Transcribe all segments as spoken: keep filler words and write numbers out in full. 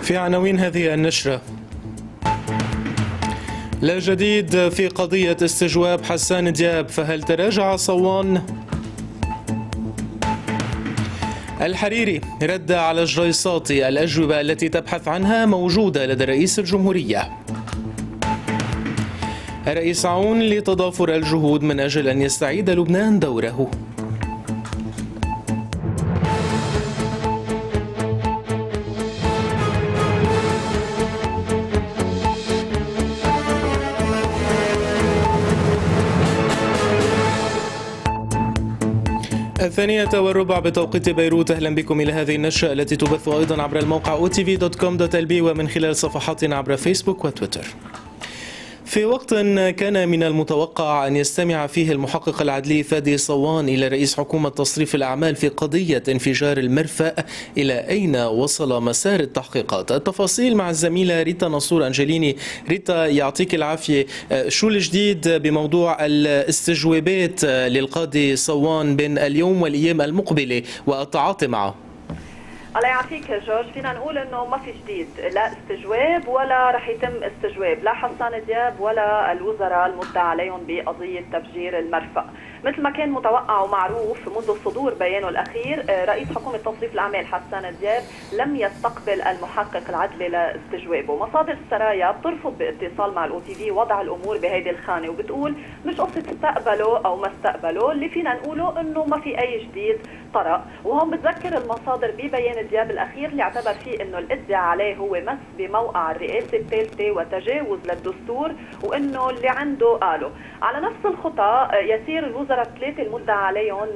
في عناوين هذه النشرة: لا جديد في قضية استجواب حسان دياب، فهل تراجع صوان؟ الحريري رد على جريصاتي، الأجوبة التي تبحث عنها موجودة لدى رئيس الجمهورية. الرئيس عون لتضافر الجهود من أجل أن يستعيد لبنان دوره. الثانية والربع بتوقيت بيروت. أهلا بكم إلى هذه النشرة التي تبث أيضا عبر الموقع أو تي في دوت كوم دوت إل بي ومن خلال صفحاتنا عبر فيسبوك وتويتر. في وقت كان من المتوقع أن يستمع فيه المحقق العدلي فادي صوان إلى رئيس حكومة تصريف الأعمال في قضية انفجار المرفأ، إلى أين وصل مسار التحقيقات؟ التفاصيل مع الزميلة ريتا نصور أنجليني. ريتا يعطيك العافية، شو الجديد بموضوع الاستجوابات للقاضي صوان بين اليوم والأيام المقبلة والتعاطي معه؟ الله يعافيك يا جورج، فينا نقول انه ما في جديد، لا استجواب ولا رح يتم استجواب لا حسان دياب ولا الوزراء المدعى عليهم بقضيه تفجير المرفأ. مثل ما كان متوقع ومعروف منذ صدور بيانه الاخير، رئيس حكومه تصريف الاعمال حسان دياب لم يستقبل المحقق العدلي لاستجوابه. مصادر السرايا بترفض باتصال مع الاو تي في وضع الامور بهيدي الخانه، وبتقول مش قصه استقبله او ما استقبله، اللي فينا نقوله انه ما في اي جديد طرأ. وهون بتذكر المصادر ببيان دياب الاخير اللي اعتبر فيه انه الادعاء عليه هو مس بموقع الرئاسه الثالثه وتجاوز للدستور، وانه اللي عنده قاله. على نفس الخطى يسير الوزراء الثلاثه المدعى عليهم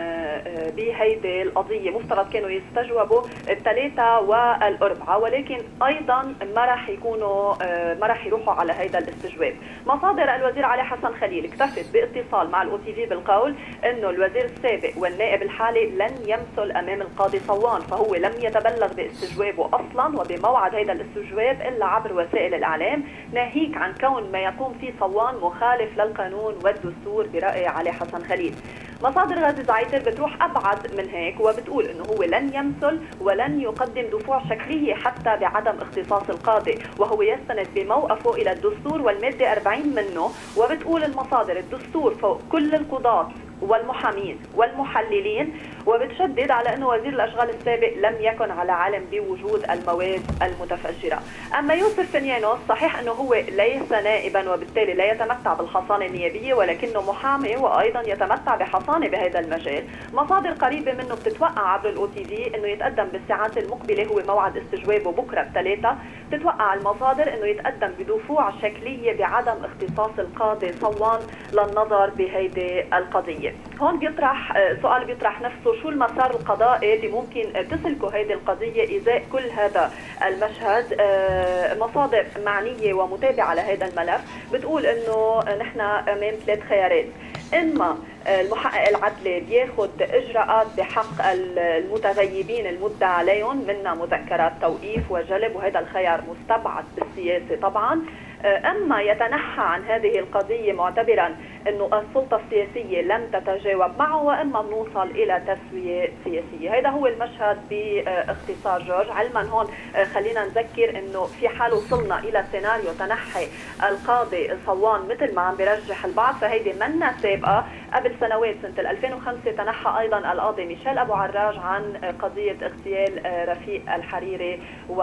بهيدي القضيه، مفترض كانوا يستجوبوا الثلاثه والاربعه، ولكن ايضا ما راح يكونوا ما راح يروحوا على هيدا الاستجواب. مصادر الوزير علي حسن خليل اكتفت باتصال مع الاو تي في بالقول انه الوزير السابق والنائب الحالي لن يمثل امام القاضي صوان، فهو لم يتبلغ باستجوابه اصلا وبموعد هذا الاستجواب الا عبر وسائل الاعلام، ناهيك عن كون ما يقوم فيه صوان مخالف للقانون والدستور براي علي حسن خليل. مصادر غازي زعيتر بتروح ابعد من هيك وبتقول انه هو لن يمثل ولن يقدم دفوع شكليه حتى بعدم اختصاص القاضي، وهو يستند بموقفه الى الدستور والماده أربعين منه، وبتقول المصادر الدستور فوق كل القضاة والمحامين والمحللين، وبتشدد على انه وزير الاشغال السابق لم يكن على علم بوجود المواد المتفجره. اما يوسف فنيانوس صحيح انه هو ليس نائبا وبالتالي لا يتمتع بالحصانه النيابيه، ولكنه محامي وايضا يتمتع بحصانه بهذا المجال. مصادر قريبه منه بتتوقع عبر الاو تي في انه يتقدم بالساعات المقبله، هو موعد استجوابه بكره الثلاثاء، تتوقع المصادر انه يتقدم بدفوع شكليه بعدم اختصاص القاضي صوان للنظر بهيدي القضيه. هون بيطرح سؤال بيطرح نفسه، شو المسار القضائي اللي ممكن تسلكه هيدي القضيه ازاء كل هذا المشهد؟ مصادر معنيه ومتابعه لهذا الملف بتقول انه نحن امام ثلاث خيارات: اما المحقق العدلي بياخذ اجراءات بحق المتغيبين المدعى عليهم، منها مذكرات توقيف وجلب، وهذا الخيار مستبعد بالسياسه طبعا، اما يتنحى عن هذه القضيه معتبرا انه السلطه السياسيه لم تتجاوب معه، واما بنوصل الى تسويه سياسيه. هذا هو المشهد باختصار جورج. علما هون خلينا نذكر انه في حال وصلنا الى سيناريو تنحي القاضي صوان مثل ما عم بيرجح البعض، فهيدي منا سابقه. قبل سنوات سنه ألفين وخمسة تنحى ايضا القاضي ميشيل ابو عراج عن قضيه اغتيال رفيق الحريري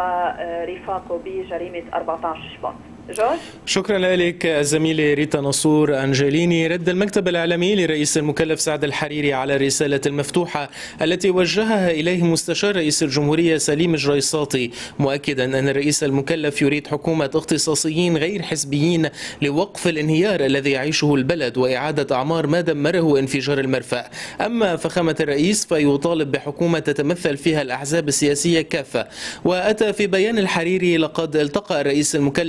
ورفاقه بجريمه أربعة عشر شباط. جورج، شكرا لك زميلي ريتا نصور أنجليني. رد المكتب الإعلامي لرئيس المكلف سعد الحريري على الرسالة المفتوحة التي وجهها إليه مستشار رئيس الجمهورية سليم جريصاتي، مؤكدا أن الرئيس المكلف يريد حكومة اختصاصيين غير حزبيين لوقف الانهيار الذي يعيشه البلد وإعادة أعمار ما دمره انفجار المرفأ. أما فخامة الرئيس فيطالب بحكومة تتمثل فيها الأحزاب السياسية كافة. وأتى في بيان الحريري: لقد التقى الرئيس المكلف رئيس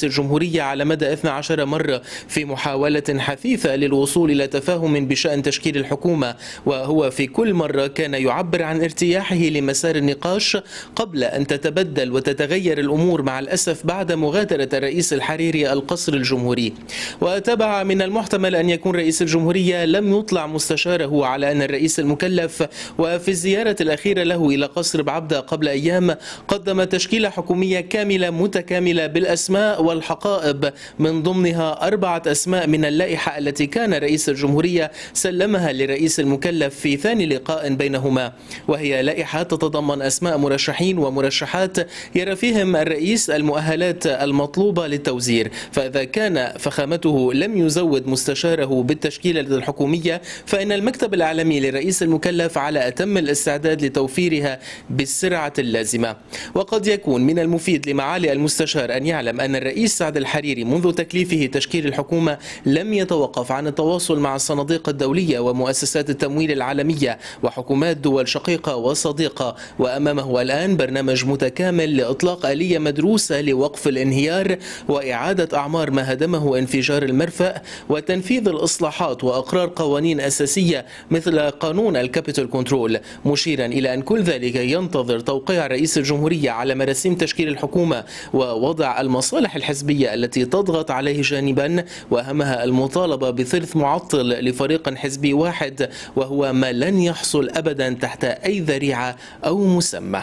الجمهورية على مدى اثنتي عشرة مرة في محاولة حثيثة للوصول إلى تفاهم بشأن تشكيل الحكومة، وهو في كل مرة كان يعبر عن ارتياحه لمسار النقاش قبل أن تتبدل وتتغير الأمور مع الأسف بعد مغادرة الرئيس الحريري القصر الجمهوري. وتابع من المحتمل أن يكون رئيس الجمهورية لم يطلع مستشاره على أن الرئيس المكلف وفي الزيارة الأخيرة له إلى قصر بعبدة قبل أيام قدم تشكيلة حكومية كاملة متكاملة بالأسماء والحقائب، من ضمنها أربعة أسماء من اللائحة التي كان رئيس الجمهورية سلمها للرئيس المكلف في ثاني لقاء بينهما، وهي لائحة تتضمن أسماء مرشحين ومرشحات يرى فيهم الرئيس المؤهلات المطلوبة للتوزير، فإذا كان فخامته لم يزود مستشاره بالتشكيلة الحكومية فإن المكتب الإعلامي للرئيس المكلف على أتم الاستعداد لتوفيرها بالسرعة اللازمة. وقد يكون من المفيد لمعالي المستشار أن يعلم أن الرئيس سعد الحريري منذ تكليفه تشكيل الحكومة لم يتوقف عن التواصل مع الصناديق الدولية ومؤسسات التمويل العالمية وحكومات دول شقيقة وصديقة، وأمامه الآن برنامج متكامل لإطلاق آلية مدروسة لوقف الانهيار وإعادة أعمار ما هدمه انفجار المرفأ وتنفيذ الإصلاحات وإقرار قوانين أساسية مثل قانون الكابيتال كنترول، مشيرا إلى أن كل ذلك ينتظر توقيع رئيس الجمهورية على مراسيم تشكيل الحكومة ووضع المصالح الحزبية التي تضغط عليه جانبا، وأهمها المطالبة بثلث معطل لفريق حزبي واحد، وهو ما لن يحصل أبدا تحت أي ذريعة أو مسمى.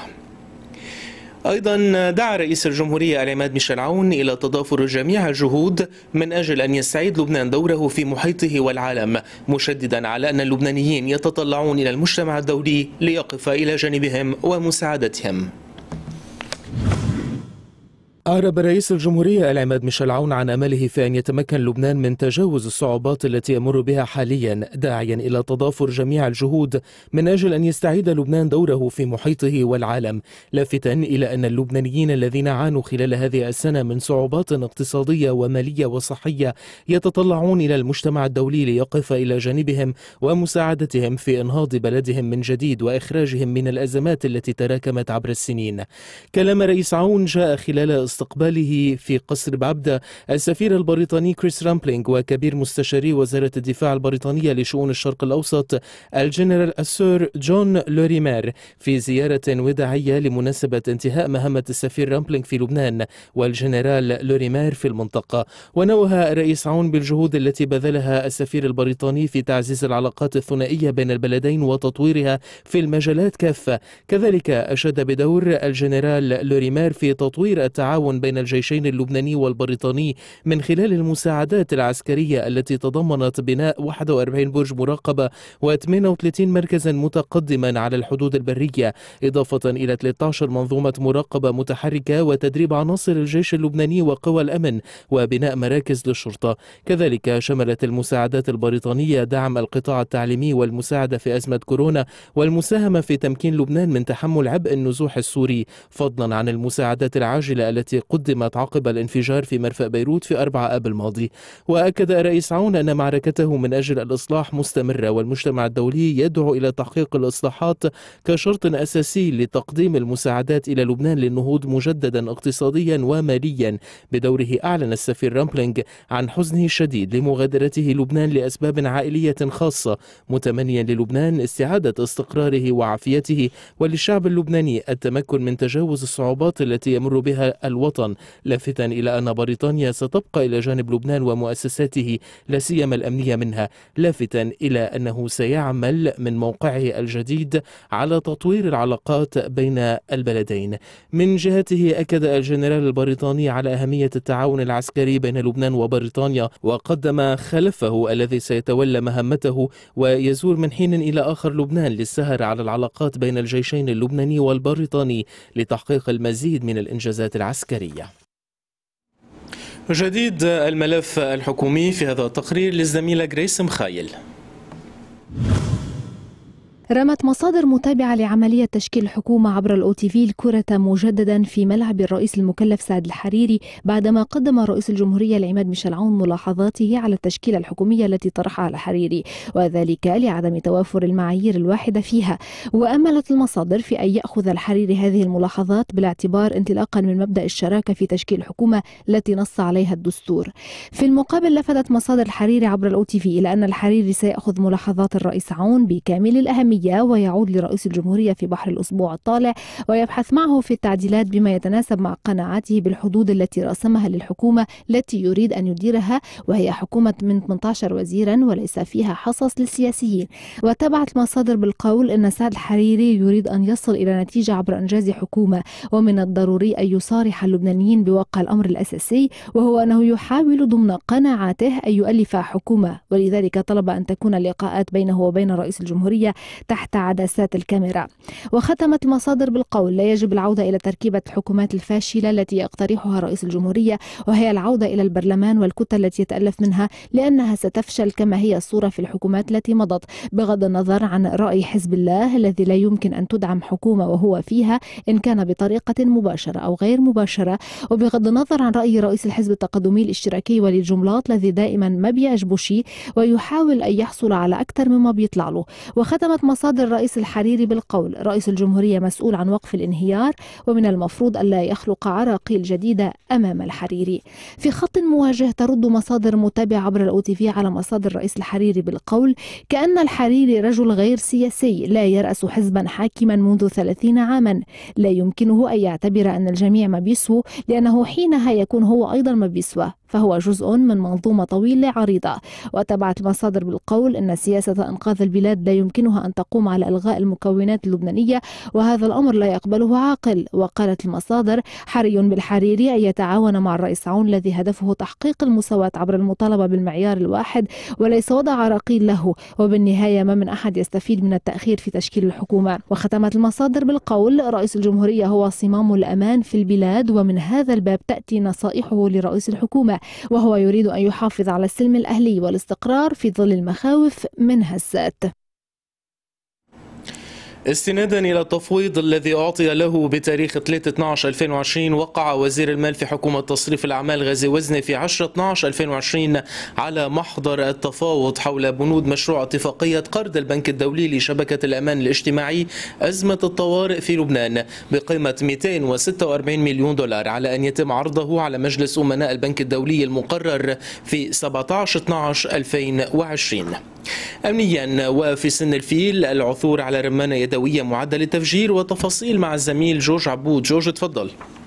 أيضا دعا رئيس الجمهورية العماد ميشيل عون إلى تضافر جميع الجهود من أجل أن يستعيد لبنان دوره في محيطه والعالم، مشددا على أن اللبنانيين يتطلعون إلى المجتمع الدولي ليقف إلى جانبهم ومساعدتهم. أعرب رئيس الجمهورية العماد ميشيل عون عن أمله في أن يتمكن لبنان من تجاوز الصعوبات التي يمر بها حاليا، داعيا إلى تضافر جميع الجهود من أجل أن يستعيد لبنان دوره في محيطه والعالم، لافتا إلى أن اللبنانيين الذين عانوا خلال هذه السنة من صعوبات اقتصادية ومالية وصحية يتطلعون إلى المجتمع الدولي ليقف إلى جانبهم ومساعدتهم في إنهاض بلدهم من جديد وإخراجهم من الأزمات التي تراكمت عبر السنين. كلام رئيس عون جاء خلال استقباله في قصر بعبدة السفير البريطاني كريس رامبلينغ وكبير مستشاري وزارة الدفاع البريطانية لشؤون الشرق الأوسط الجنرال السور جون لوريمير في زيارة وداعية لمناسبة انتهاء مهمة السفير رامبلينغ في لبنان والجنرال لوريمير في المنطقة. ونوه الرئيس عون بالجهود التي بذلها السفير البريطاني في تعزيز العلاقات الثنائية بين البلدين وتطويرها في المجالات كافة. كذلك أشاد بدور الجنرال لوريمير في تطوير التعاون بين الجيشين اللبناني والبريطاني من خلال المساعدات العسكرية التي تضمنت بناء واحد وأربعين برج مراقبة وثمانية وثلاثين مركزا متقدما على الحدود البرية، إضافة إلى ثلاثة عشر منظومة مراقبة متحركة وتدريب عناصر الجيش اللبناني وقوى الأمن وبناء مراكز للشرطة. كذلك شملت المساعدات البريطانية دعم القطاع التعليمي والمساعدة في أزمة كورونا والمساهمة في تمكين لبنان من تحمل عبء النزوح السوري، فضلا عن المساعدات العاجلة التي قدمت عقب الانفجار في مرفأ بيروت في أربعة آب الماضي. وأكد الرئيس عون أن معركته من أجل الإصلاح مستمرة، والمجتمع الدولي يدعو إلى تحقيق الإصلاحات كشرط أساسي لتقديم المساعدات إلى لبنان للنهوض مجددا اقتصاديا وماليا. بدوره أعلن السفير رامبلينغ عن حزنه الشديد لمغادرته لبنان لأسباب عائلية خاصة، متمنيا للبنان استعادة استقراره وعافيته وللشعب اللبناني التمكن من تجاوز الصعوبات التي يمر بها الوطن، لافتا إلى أن بريطانيا ستبقى إلى جانب لبنان ومؤسساته لا سيما الأمنية منها، لافتا إلى أنه سيعمل من موقعه الجديد على تطوير العلاقات بين البلدين. من جهته أكد الجنرال البريطاني على أهمية التعاون العسكري بين لبنان وبريطانيا، وقدم خلفه الذي سيتولى مهمته ويزور من حين إلى آخر لبنان للسهر على العلاقات بين الجيشين اللبناني والبريطاني لتحقيق المزيد من الإنجازات العسكرية. جديد الملف الحكومي في هذا التقرير للزميلة غريس مخايل. رمت مصادر متابعة لعملية تشكيل الحكومة عبر الأو تي في الكرة مجددا في ملعب الرئيس المكلف سعد الحريري بعدما قدم رئيس الجمهورية العماد ميشيل عون ملاحظاته على التشكيلة الحكومية التي طرحها الحريري، وذلك لعدم توافر المعايير الواحدة فيها. وأملت المصادر في أن يأخذ الحريري هذه الملاحظات بالاعتبار انطلاقا من مبدأ الشراكة في تشكيل الحكومة التي نص عليها الدستور. في المقابل لفتت مصادر الحريري عبر الأو تي في إلى أن الحريري سيأخذ ملاحظات الرئيس عون بكامل الأهمية ويعود لرئيس الجمهورية في بحر الأسبوع الطالع ويبحث معه في التعديلات بما يتناسب مع قناعاته بالحدود التي رسمها للحكومة التي يريد أن يديرها، وهي حكومة من ثمانية عشر وزيرا وليس فيها حصص للسياسيين. وتبعت المصادر بالقول أن سعد الحريري يريد أن يصل إلى نتيجة عبر إنجاز حكومة، ومن الضروري أن يصارح اللبنانيين بواقع الأمر الأساسي، وهو أنه يحاول ضمن قناعاته أن يؤلف حكومة، ولذلك طلب أن تكون اللقاءات بينه وبين رئيس الجمهورية تحت عدسات الكاميرا. وختمت المصادر بالقول: لا يجب العودة إلى تركيبة الحكومات الفاشلة التي يقترحها رئيس الجمهورية، وهي العودة إلى البرلمان والكتل التي يتألف منها، لأنها ستفشل كما هي الصورة في الحكومات التي مضت، بغض النظر عن رأي حزب الله الذي لا يمكن أن تدعم حكومة وهو فيها إن كان بطريقة مباشرة أو غير مباشرة، وبغض النظر عن رأي رئيس الحزب التقدمي الاشتراكي ولي الجملات الذي دائما ما بيعجبه شيء ويحاول أن يحصل على أكثر مما بيطلع له. وختمت مصادر رئيس الحريري بالقول: رئيس الجمهورية مسؤول عن وقف الانهيار، ومن المفروض ألا يخلق عراقيل جديدة أمام الحريري. في خط مواجه ترد مصادر متابعة عبر الأو تي في على مصادر رئيس الحريري بالقول: كأن الحريري رجل غير سياسي لا يرأس حزبا حاكما منذ ثلاثين عاما، لا يمكنه أن يعتبر أن الجميع ما بيسووا، لأنه حينها يكون هو أيضا ما بيسوى، فهو جزء من منظومة طويلة عريضة. وتبعت المصادر بالقول أن سياسة إنقاذ البلاد لا يمكنها أن تقوم على إلغاء المكونات اللبنانية، وهذا الأمر لا يقبله عاقل. وقالت المصادر: حري بالحريري أن يتعاون مع الرئيس عون الذي هدفه تحقيق المساواة عبر المطالبة بالمعيار الواحد وليس وضع عراقيل له، وبالنهاية ما من أحد يستفيد من التأخير في تشكيل الحكومة. وختمت المصادر بالقول: رئيس الجمهورية هو صمام الأمان في البلاد، ومن هذا الباب تأتي نصائحه لرئيس الحكومة، وهو يريد أن يحافظ على السلم الأهلي والاستقرار في ظل المخاوف من هسات. استنادا إلى التفويض الذي أعطي له بتاريخ ثلاثة اثني عشر ألفين وعشرين، وقع وزير المال في حكومة تصريف الأعمال غازي وزني في عشرة اثني عشر ألفين وعشرين على محضر التفاوض حول بنود مشروع اتفاقية قرض البنك الدولي لشبكة الأمان الاجتماعي أزمة الطوارئ في لبنان بقيمة مئتين وستة وأربعين مليون دولار، على أن يتم عرضه على مجلس أمناء البنك الدولي المقرر في سبعة عشر اثني عشر ألفين وعشرين. أمنيا، وفي سن الفيل العثور على رمانة يدوية معدة للتفجير، وتفاصيل مع الزميل جورج عبود. جورج تفضل.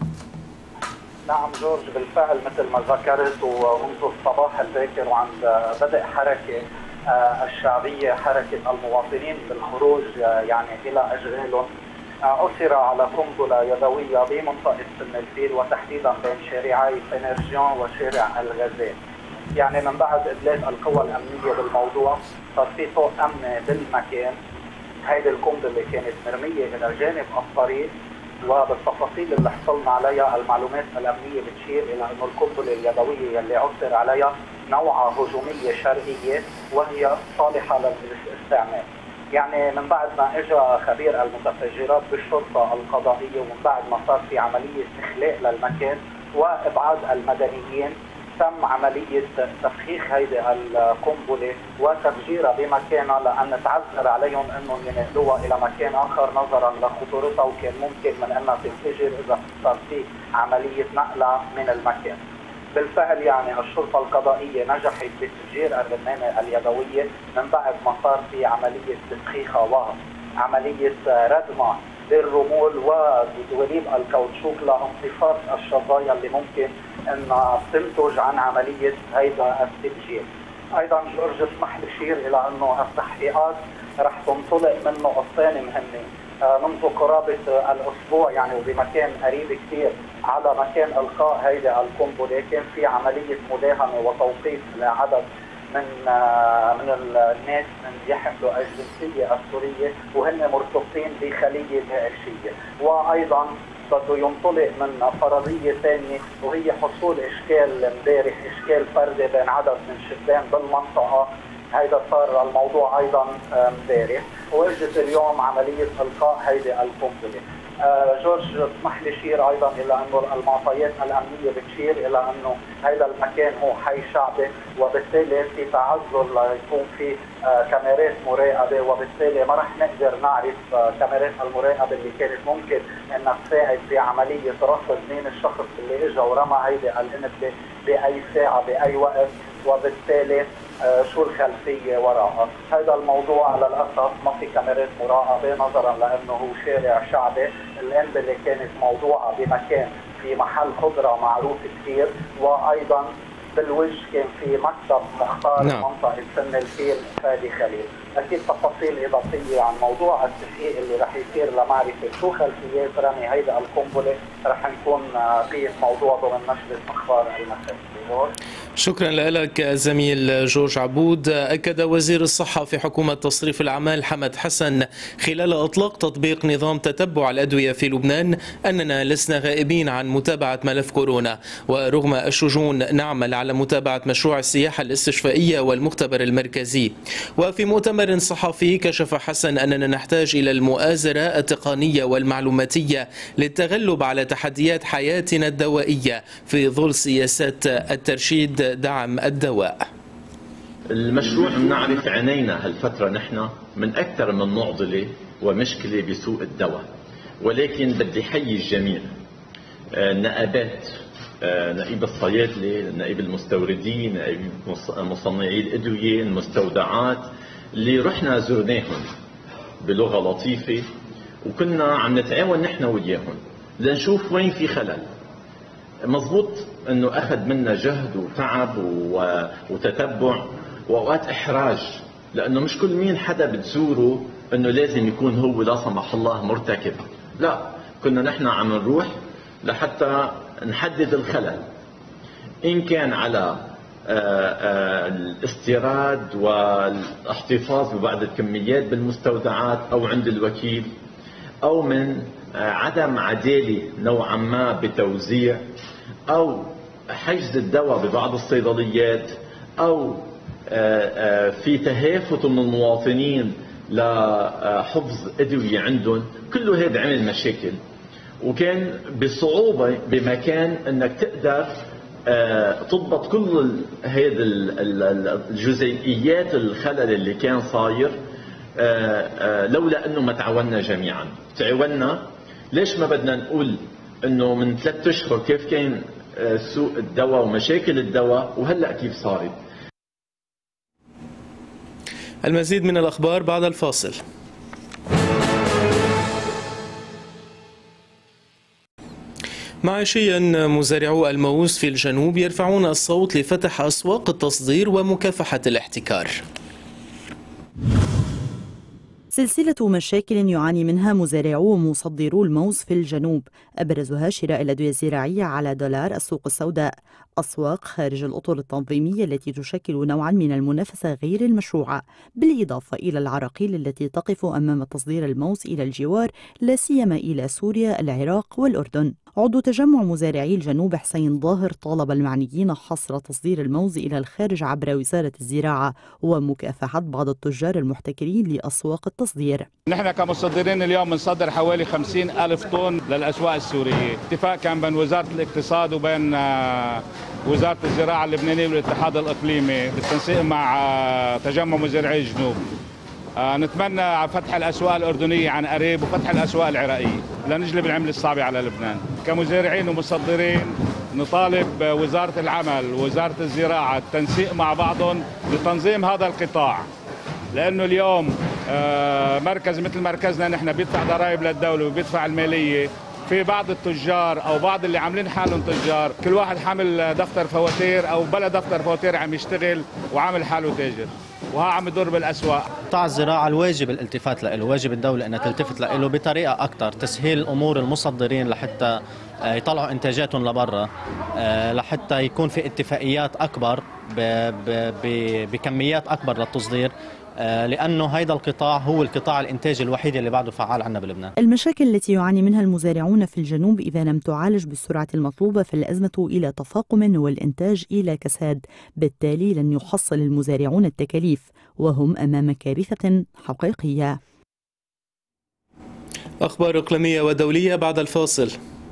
نعم جورج، بالفعل مثل ما ذكرت ومنذ الصباح الباكر وعند بدء حركة الشعبية حركة المواطنين بالخروج يعني إلى أشغالهم، أثر على قنبلة يدوية بمنطقة سن الفيل وتحديدا بين شارعي فينرجيون وشارع الغزال. يعني من بعد إدلاء القوى الأمنية بالموضوع صار في طوق أمني بالمكان. هيدي القنبلة كانت مرمية إلى جانب الطريق، وبالتفاصيل اللي حصلنا عليها المعلومات الأمنية بتشير إلى أنه القنبلة اليدوية اللي عثر عليها نوعها هجومية شرعية وهي صالحة للاستعمال. يعني من بعد ما اجى خبير المتفجرات بالشرطة القضائية ومن بعد ما صار في عملية إخلاء للمكان وإبعاد المدنيين، تم عملية تفخيخ هيدي القنبلة وتفجيرها بمكانها، لأن تعذر عليهم أنهم ينقلوها إلى مكان آخر نظرا لخطورتها، وكان ممكن من أنها تنفجر إذا صار في عملية نقلها من المكان. بالفعل يعني الشرطة القضائية نجحت بتفجير الرمانة اليدوية من بعد ما صار في عملية تسخيخها وعملية ردمها بالرمول ودواليب الكاوتشوك لامتصاص الشظايا اللي ممكن انها تنتج عن عمليه هيدا التفجير. ايضا جورج اسمح لي اشير الى انه التحقيقات رح تنطلق من نقطتين مهمين منذ قرابه الاسبوع، يعني وبمكان قريب كثير على مكان القاء هيدي القنبله كان في عمليه مداهمه وتوقيف لعدد من من الناس من يحملوا الجنسيه السوريه وهن مرتبطين بخليه داعشيه، وايضا بده ينطلق من فرضيه ثانيه وهي حصول اشكال امبارح اشكال فردي بين عدد من شبان بالمنطقه هيدا صار الموضوع ايضا امبارح، واجت اليوم عمليه القاء هيدي القنبله. آه جورج اسمح لي شير ايضا الى انه المعطيات الامنيه بتشير الى انه هذا المكان هو حي شعبي، وبالتالي في تعذر ليكون في آه كاميرات مراقبه، وبالتالي ما رح نقدر نعرف آه كاميرات المراقبه اللي كانت ممكن انها تساعد في عمليه رصد مين الشخص اللي اجى ورمى هيدي القنبله باي ساعه باي وقت، وبالتالي آه شو الخلفيه وراءها. هذا الموضوع للاسف ما في كاميرات مراقبه نظرا لانه هو شارع شعبي، القنبله كانت موضوعه بمكان في محل خضره معروف كثير، وايضا بالوجه كان في مكتب مختار نعم. منطقه سن الفيل فادي خليل. اكيد تفاصيل اضافيه عن موضوع التحقيق اللي رح يصير لمعرفه شو خلفيات رمي هيدا القنبله رح نكون قيد موضوع ضمن نشره اخبار المساء. شكرا لك زميل جورج عبود. أكد وزير الصحة في حكومة تصريف الأعمال حمد حسن خلال إطلاق تطبيق نظام تتبع الأدوية في لبنان أننا لسنا غائبين عن متابعة ملف كورونا، ورغم الشجون نعمل على متابعة مشروع السياحة الاستشفائية والمختبر المركزي. وفي مؤتمر صحفي كشف حسن أننا نحتاج إلى المؤازرة التقنية والمعلوماتية للتغلب على تحديات حياتنا الدوائية في ظل سياسات الترشيد دعم الدواء. المشروع بنعرف عانينا هالفترة نحن من أكثر من معضلة ومشكلة بسوق الدواء، ولكن بدي حيي الجميع، النقابات، نقيب الصيادلة، نقيب المستوردين، نقيب مصنعي الأدوية، المستودعات اللي رحنا زرناهم بلغة لطيفة، وكنا عم نتعاون نحن وياهم لنشوف وين في خلل. مضبوط انه اخذ منا جهد وتعب وتتبع واوقات احراج، لانه مش كل مين حدا بتزوره انه لازم يكون هو لا سمح الله مرتكب، لا، كنا نحن عم نروح لحتى نحدد الخلل، ان كان على الاستيراد والاحتفاظ ببعض الكميات بالمستودعات او عند الوكيل، او من عدم عدالة نوعا ما بتوزيع، او حجز الدواء ببعض الصيدليات، او في تهافت من المواطنين لحفظ ادوية عندهم. كله هذا عمل مشاكل، وكان بصعوبة بمكان انك تقدر تضبط كل هذه الجزئيات الخلل اللي كان صاير، لولا انه ما تعاوننا جميعا. تعاوننا ليش ما بدنا نقول انه من ثلاثة اشهر كيف كان سوق الدواء ومشاكل الدواء، وهلا كيف صارت. المزيد من الاخبار بعد الفاصل. معيشيا مزارعو الموز في الجنوب يرفعون الصوت لفتح اسواق التصدير ومكافحة الاحتكار. سلسلة مشاكل يعاني منها مزارعو ومصدرو الموز في الجنوب، أبرزها شراء الأدوية الزراعية على دولار السوق السوداء، أسواق خارج الأطر التنظيمية التي تشكل نوعا من المنافسة غير المشروعة، بالإضافة إلى العراقيل التي تقف أمام تصدير الموز إلى الجوار، لا سيما إلى سوريا، العراق والأردن. عضو تجمع مزارعي الجنوب حسين ظاهر طالب المعنيين حصر تصدير الموز إلى الخارج عبر وزارة الزراعة ومكافحة بعض التجار المحتكرين لأسواق التصدير. نحن كمصدرين اليوم بنصدر حوالي خمسين ألف طن للأسواق السورية. اتفاق كان بين وزارة الاقتصاد وبين وزارة الزراعة اللبنانية والاتحاد الإقليمي بالتنسيق مع تجمع مزارعي الجنوب. نتمنى فتح الأسواق الأردنية عن قريب وفتح الأسواق العراقية لنجلب العملة الصعبة على لبنان. كمزارعين ومصدرين نطالب وزارة العمل ووزارة الزراعة التنسيق مع بعضهم لتنظيم هذا القطاع، لأنه اليوم مركز مثل مركزنا نحن بيدفع ضرائب للدولة وبيدفع المالية، في بعض التجار او بعض اللي عاملين حالهم تجار كل واحد حامل دفتر فواتير او بلا دفتر فواتير عم يشتغل وعامل حاله تاجر، وها عم يضر بالاسواق. قطاع الزراعه الواجب الالتفات له، واجب الدوله انها تلتفت له بطريقه اكثر، تسهيل امور المصدرين لحتى يطلعوا انتاجاتهم لبرا، لحتى يكون في اتفاقيات اكبر بكميات اكبر للتصدير، لأنه هذا القطاع هو القطاع الإنتاجي الوحيد اللي بعده فعال عندنا بلبنان. المشاكل التي يعاني منها المزارعون في الجنوب إذا لم تعالج بالسرعة المطلوبة فالأزمة إلى تفاقم والإنتاج إلى كساد، بالتالي لن يحصل المزارعون التكاليف وهم أمام كارثة حقيقية. أخبار إقليمية ودولية بعد الفاصل.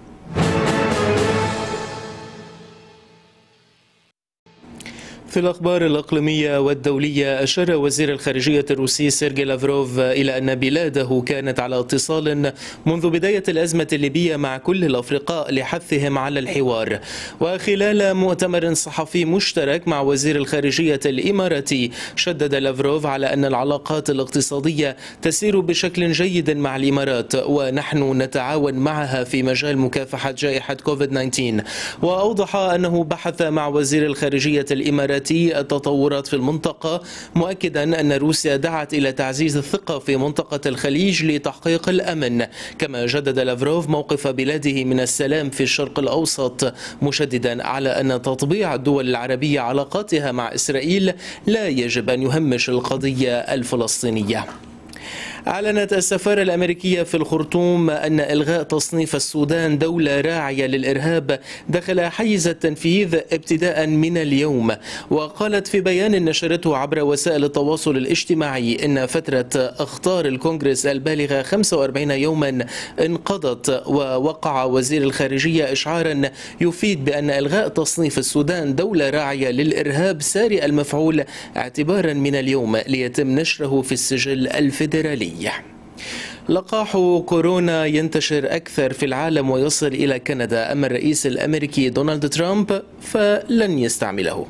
في الأخبار الإقليمية والدولية، أشار وزير الخارجية الروسي سيرجي لافروف إلى أن بلاده كانت على اتصال منذ بداية الأزمة الليبية مع كل الأفرقاء لحثهم على الحوار. وخلال مؤتمر صحفي مشترك مع وزير الخارجية الإماراتي، شدد لافروف على أن العلاقات الاقتصادية تسير بشكل جيد مع الإمارات ونحن نتعاون معها في مجال مكافحة جائحة كوفيد تسعة عشر. وأوضح أنه بحث مع وزير الخارجية الإماراتي التطورات في المنطقة، مؤكدا أن روسيا دعت إلى تعزيز الثقة في منطقة الخليج لتحقيق الأمن. كما جدد لافروف موقف بلاده من السلام في الشرق الأوسط، مشددا على أن تطبيع الدول العربية علاقاتها مع إسرائيل لا يجب أن يهمش القضية الفلسطينية. أعلنت السفارة الأمريكية في الخرطوم أن إلغاء تصنيف السودان دولة راعية للإرهاب دخل حيز التنفيذ ابتداء من اليوم. وقالت في بيان نشرته عبر وسائل التواصل الاجتماعي إن فترة إخطار الكونغرس البالغة خمسة وأربعين يوما انقضت. ووقع وزير الخارجية إشعارا يفيد بأن إلغاء تصنيف السودان دولة راعية للإرهاب ساري المفعول اعتبارا من اليوم ليتم نشره في السجل الفيدرالي. لقاح كورونا ينتشر أكثر في العالم ويصل إلى كندا، أما الرئيس الأمريكي دونالد ترامب فلن يستعمله.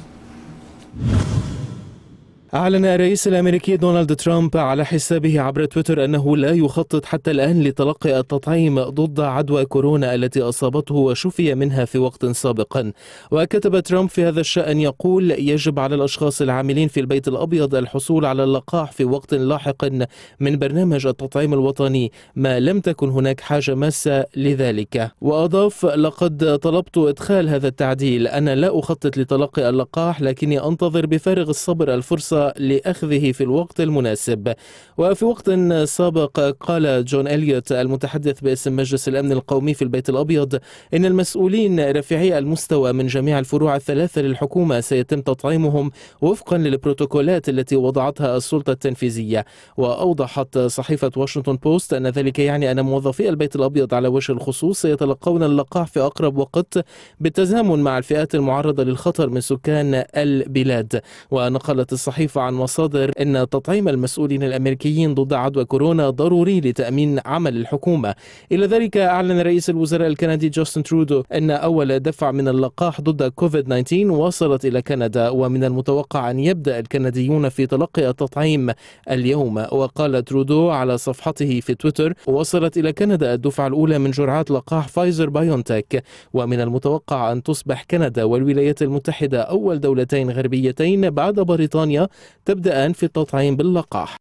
أعلن الرئيس الأمريكي دونالد ترامب على حسابه عبر تويتر أنه لا يخطط حتى الآن لتلقي التطعيم ضد عدوى كورونا التي أصابته وشفي منها في وقت سابق. وكتب ترامب في هذا الشأن يقول: يجب على الأشخاص العاملين في البيت الأبيض الحصول على اللقاح في وقت لاحق من برنامج التطعيم الوطني ما لم تكن هناك حاجة ماسة لذلك. وأضاف: لقد طلبت إدخال هذا التعديل، أنا لا أخطط لتلقي اللقاح لكني أنتظر بفارغ الصبر الفرصة لأخذه في الوقت المناسب. وفي وقت سابق قال جون إليوت المتحدث باسم مجلس الأمن القومي في البيت الأبيض إن المسؤولين رفيعي المستوى من جميع الفروع الثلاثة للحكومة سيتم تطعيمهم وفقا للبروتوكولات التي وضعتها السلطة التنفيذية. وأوضحت صحيفة واشنطن بوست أن ذلك يعني أن موظفي البيت الأبيض على وجه الخصوص سيتلقون اللقاح في أقرب وقت بالتزامن مع الفئات المعرضة للخطر من سكان البلاد. ونقلت الصحيفة عن مصادر أن تطعيم المسؤولين الأمريكيين ضد عدوى كورونا ضروري لتأمين عمل الحكومة. إلى ذلك أعلن رئيس الوزراء الكندي جاستن ترودو أن أول دفع من اللقاح ضد كوفيد تسعة عشر وصلت إلى كندا، ومن المتوقع أن يبدأ الكنديون في تلقي التطعيم اليوم. وقال ترودو على صفحته في تويتر: وصلت إلى كندا الدفعة الأولى من جرعات لقاح فايزر بايونتك، ومن المتوقع أن تصبح كندا والولايات المتحدة أول دولتين غربيتين بعد بريطانيا تبدأ في التطعيم باللقاح.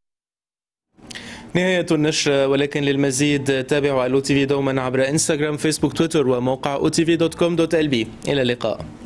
نهاية النشرة، ولكن للمزيد تابعوا أو تي في دوما عبر انستغرام، فيسبوك، تويتر وموقع أو تي في دوت كوم دوت إل بي. إلى اللقاء.